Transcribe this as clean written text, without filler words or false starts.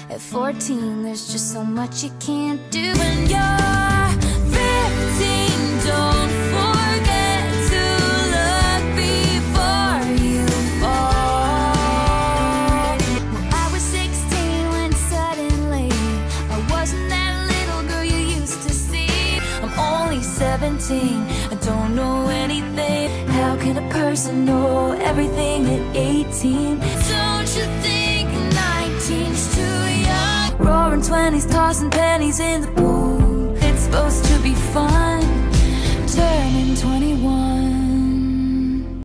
At 14, there's just so much you can't do. When you're 15, don't forget to look before you fall. Well, I was 16 when suddenly I wasn't that little girl you used to see. I'm only 17, I don't know anything. How can a person know everything at 18? Don't you think 19's too young? Roaring 20s, tossing pennies in the pool. It's supposed to